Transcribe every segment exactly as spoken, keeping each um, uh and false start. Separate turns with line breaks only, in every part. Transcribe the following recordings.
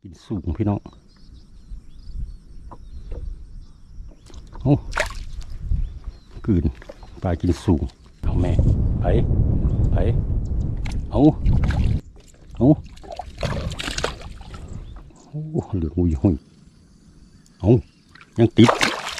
กินสูงพี่น้องโอ้กืนปลากินสูงเอาแม่ไปไปเอาเอาโอ้เหลืองหุยหุยเอายังติด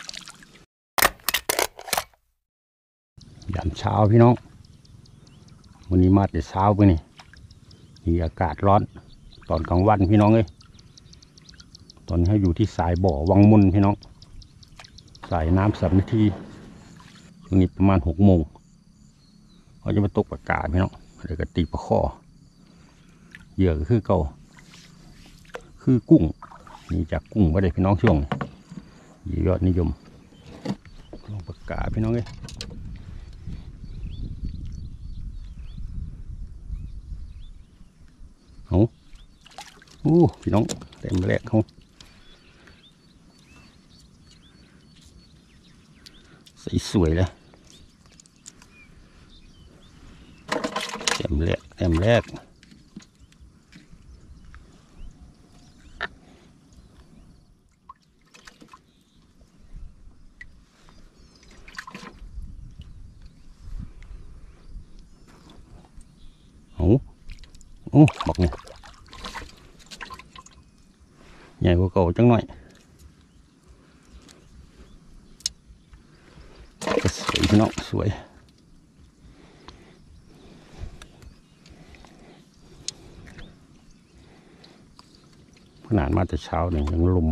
ยามเช้าพี่น้องวันนี้มาแต่เช้าไปนี่นี่อากาศร้อนตอนกลางวันพี่น้องเอ้ยตอนนี้อยู่ที่สายบ่อวังมุนพี่น้องสายน้ำสัมฤทธิ์ช่วงนี้ประมาณหกโมงเขาจะมาตกปลากาพี่น้องเดี๋ยวก็ตีปลาข้อเหยื่อก็คือเก่าคือกุ้งนี่จากกุ้งไม่ได้พี่น้องช่วงเหยื่อยอดนิยมลงปลากาพี่น้องเอ้ยเอาโอ้พี่น้องเต็มแรกเขาใส่สวยเลยเต็มแรกเต็มแรกโอ้โอ้บอกเนี่ยใหญ่กว่าเก่าจังหน่อยก็สวยพี่น้องสวยขนาดมาแต่เช้าเนี่ยยังลม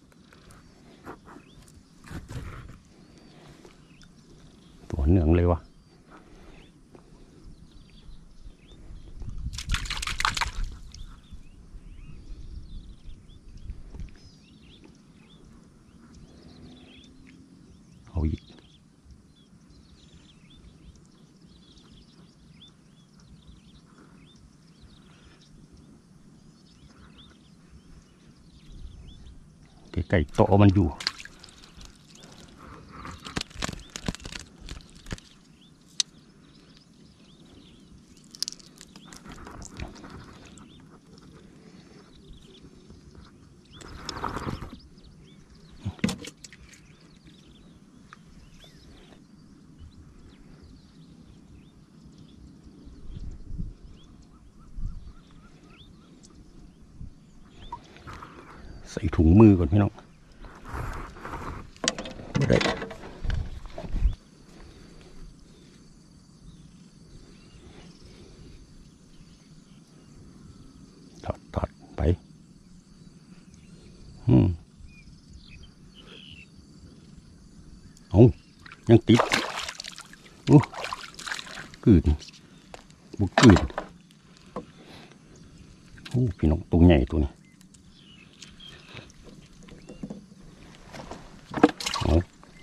ตัวเหนืองเลยวะเอาอีกไก่โตมันอยู่ใส่ถุงมือก่อนพี่น้องไม่ได้ถอดถอดไปอืมเอายังติดโอ้กืนบุกกืนโอ้พี่น้องตัวใหญ่ตัวนี้เอา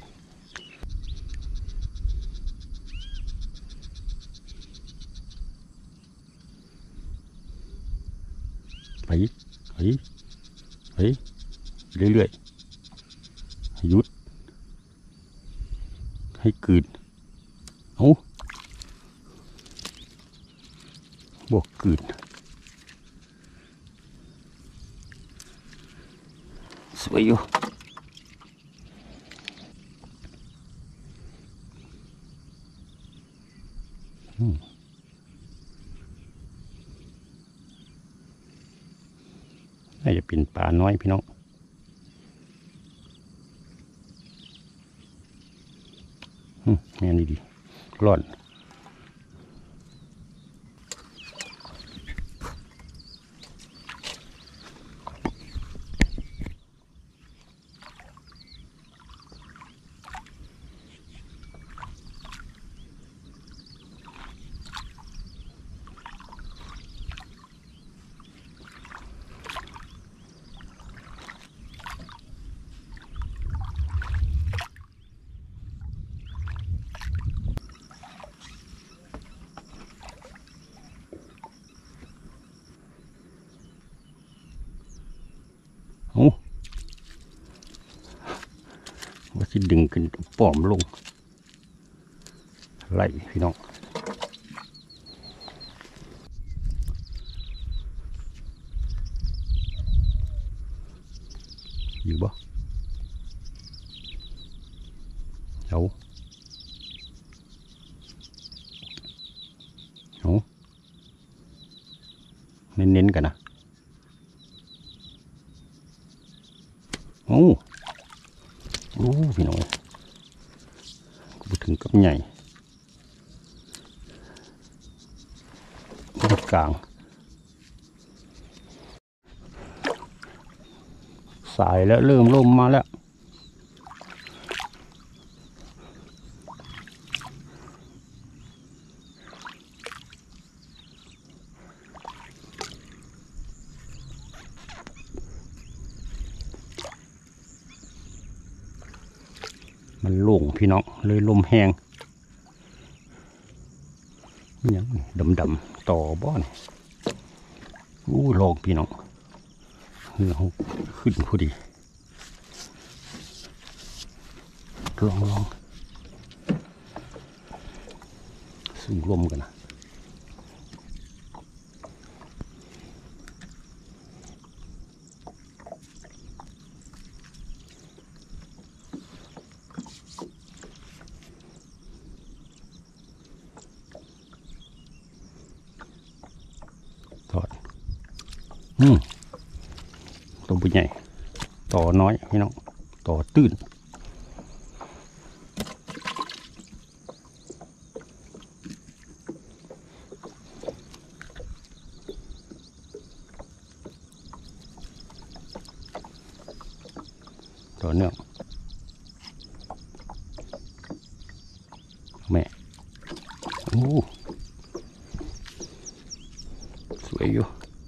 ไปไปไปเรื่อยๆหยุดให้กืนเอาบวกกืนสวยอยู่น่าจะเป็นปลาน้อยพี่น้องแม่นี่ดีร้อนโอ้ว่าจะดึงขึ้นป้อมลงไล่พี่น้อง โอยู่บ่เอาเอาเน้นๆกันนะโอ้โอ้พี่น้องกูถึงกับใหญ่กลางสายแล้วเริ่มล่มมาแล้วมันโล่งพี่น้องเลยลมแห้งยังดำดำต่อบ้อนอู้ลองพี่น้องเราขึ้นพอดีลองลองสูงลมกันนะถอดอืมตัวใหญ่ต่อน้อยพี่น้องต่อตื้นต่อเนื่องแม่โอ้สวยอยู่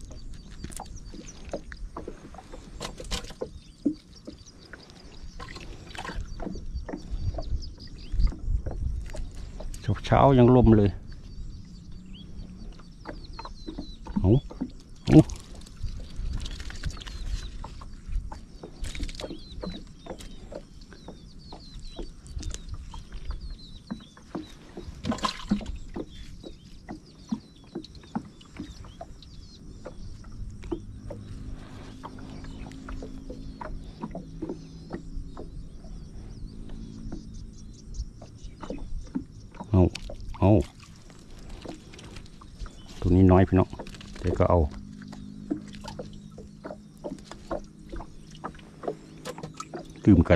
เช้ายังลมเลยโอ้โอ้เอาเอาตัวนี้น้อยพี่น้องแต่ก็เอาตื่มกัน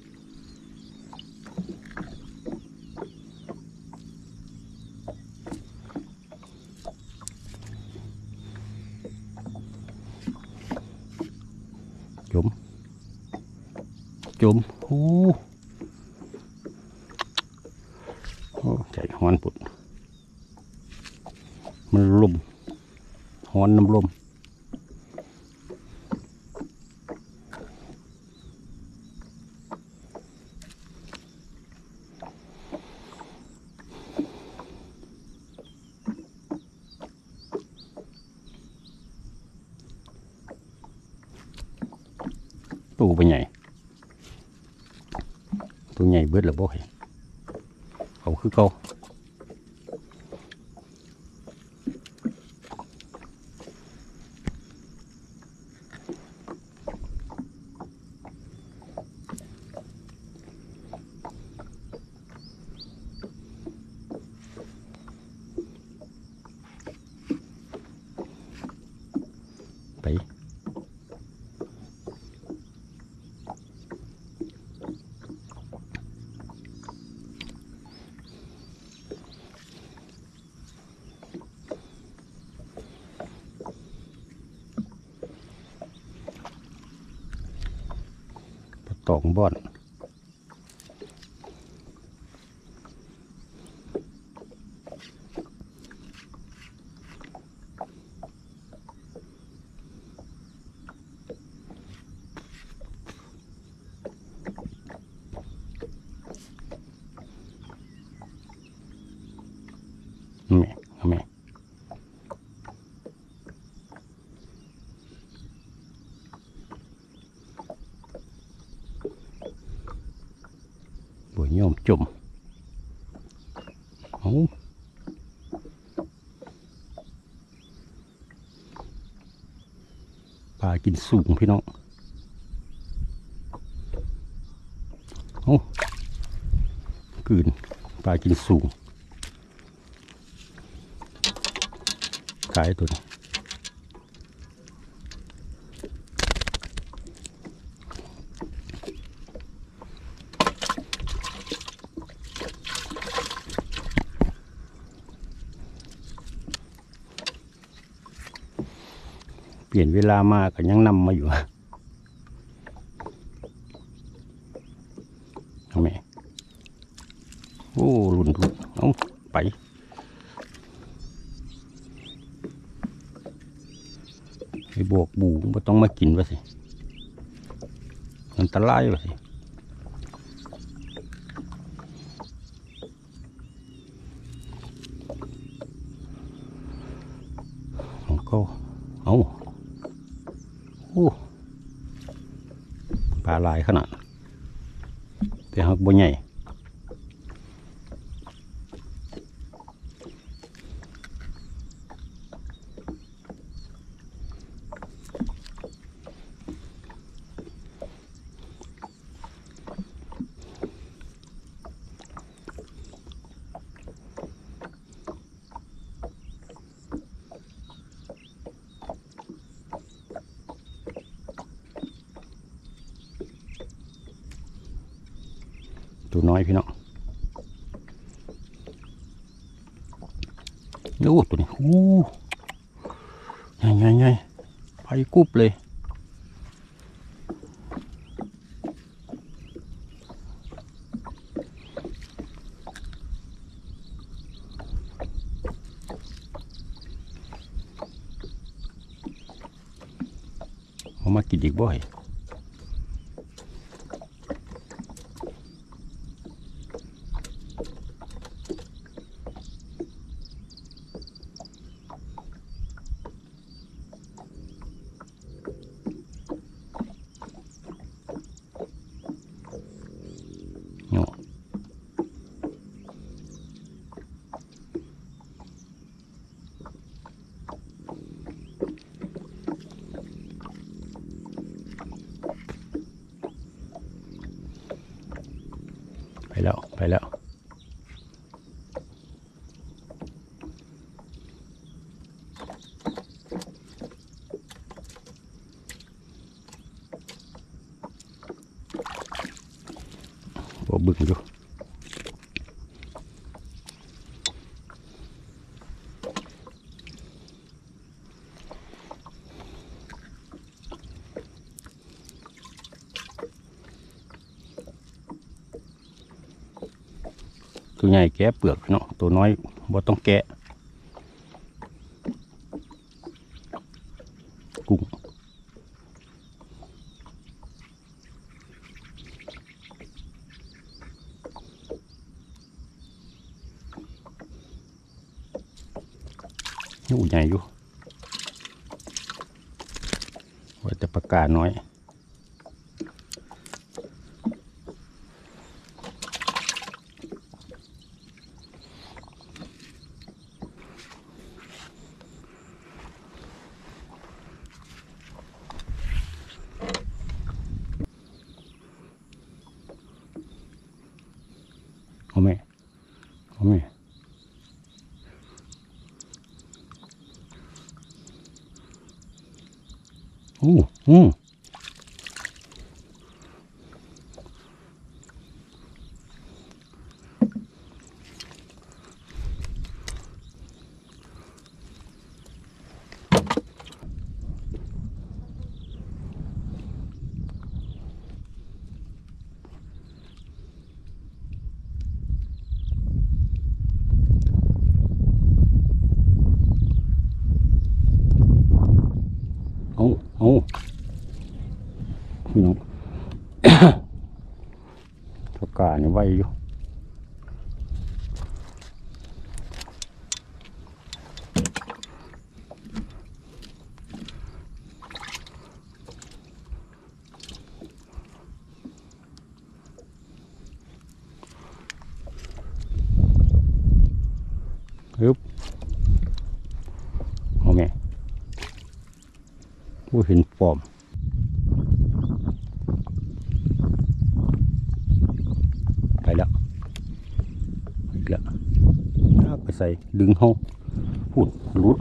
จมจมโอ้ใจฮ้อนปุดมันลมฮ้อนน้ำลมตัวเป็นใหญ่ตัวใหญ่เบิดหรือบ่เห็นเขาคือเขาไปตองบ่อนแม่แม่บ่ยอมจมเอาปลากินสูงพี่น้องอ้กืนปลากินสูงขายตัวนี้เปลี่ยนเวลามาก็ยังนำมาอยู่ทำไมโอ้หลุนทุนเอาไปไอ้บวกบูไม่ต้องมากินวะสิอันตรายวะสิก็เอาโอ้ปลาลายขนาดแต่หักบ่ใหญ่ตัวน้อยพี่น้องโอ้ตัวนี้โอ้ใหญ่ใหญ่ใหญ่ไปกุบเลยเอามากินอีกบ่อยไปแล้วไปแล้วบ่บึ้งอยู่ตัวใหญ่แกะเปลือกเนาะตัวน้อยบ่ต้องแกะกุ้งนี่ใหญ่อยู่ว่าจะปากกาน้อยเอาไหมเอาไหมโอ้อืมเอาเอาพี่น้อง ปากกาเนี่ยไว้อยู่ฮึบเอาไงผู้เห็นฟอร์มใส่ดึงเขาพูดรุด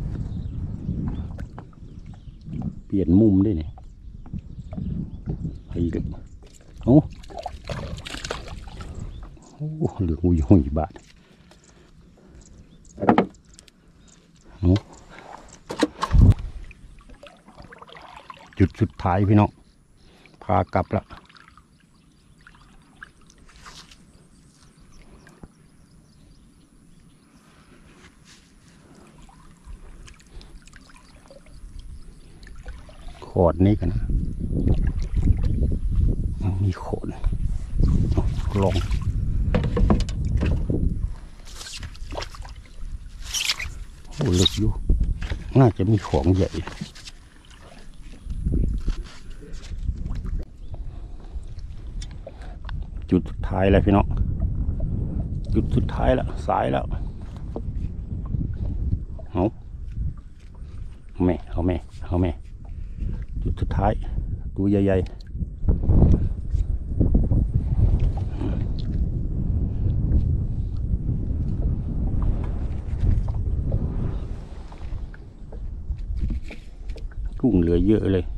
เปลี่ยนมุมได้เนี่ยไอ้เลยโอ้โหเหลือหุยหุยบาทโอ้จุดสุดท้ายพี่น้องพากลับละโขดนี้กันนะมีโขดลงโอ้ลึกอยู่น่าจะมีของใหญ่จุดสุดท้ายแล้วพี่น้องจุดสุดท้ายแล้วสายแล้วเอาเอาแม่เอาแม่เอาแม่จุดสุดท้ายตัวใหญ่ๆกุ้งเหลือเยอะเลย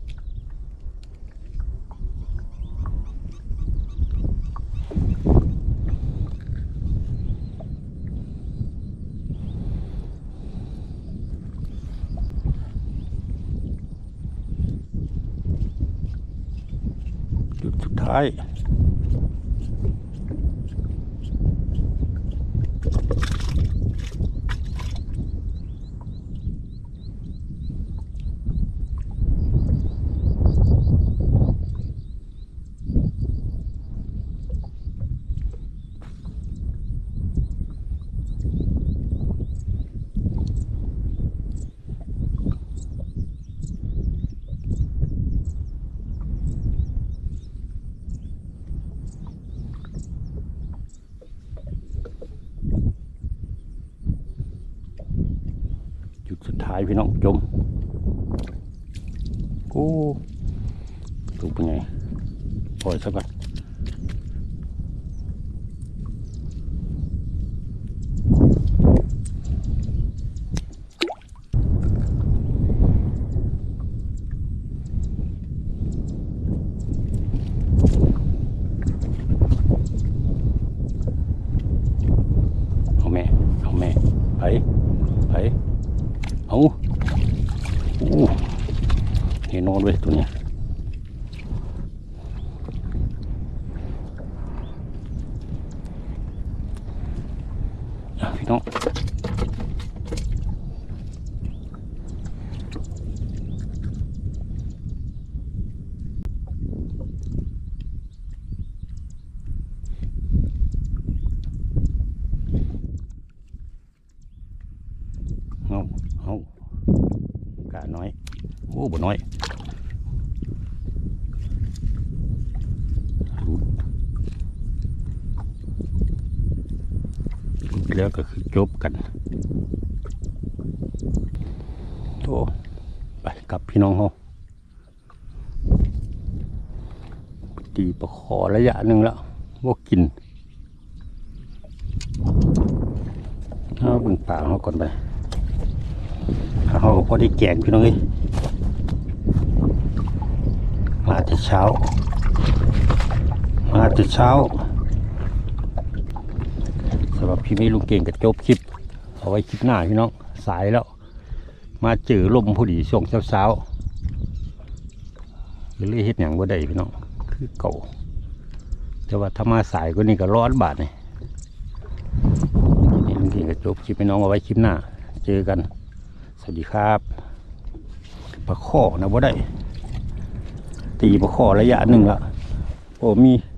จุดสุดท้ายจุดสุดท้ายพี่น้องจมโอ้ถูกเป็นไงปล่อยสักก่อนเอาแม่เอาแม่ไปไปเอาโอ้เห็นนอนด้วยตัวเนี้ยพี่น้องเอาเอากะน้อยโอ้บ่น้อยแล้วก็คือจบกันโตไปกับพี่น้องเขาตีประคอระยะหนึ่งแล้วว่ากินเอาบึงป่าเขาก่อนไปเขาพอได้แกงพี่น้องเอ้ยมาแต่เช้ามาแต่เช้าสำหรับพี่ไม่ลุงเก่งกับจบคลิปเอาไว้คลิปหน้าพี่น้องสายแล้วมาเจอลมพอดีช่วงเช้าๆหรือเฮ็ดอย่างว่าได้พี่น้องคือเก่าแต่ว่าถ้ามาสายก็นี่ก็ร้อนบาทนี่นี่ลุงเก่งกับจบคลิปพี่น้องเอาไว้คลิปหน้าเจอกันสวัสดีครับปลาข้อนะว่าได้ตีปลาข้อระยะหนึ่งละโอ้มี